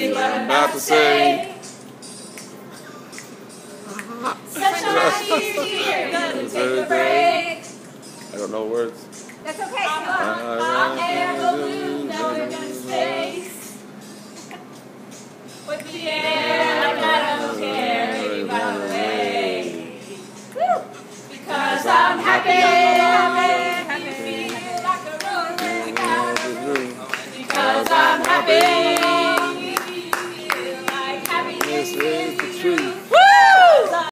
see what I'm about to say. Such a happy here, gonna take a break. I don't know words. That's okay. Hot air balloon, now we're going to space. With the air like I don't care, baby, by the way. Woo! Because I'm happy.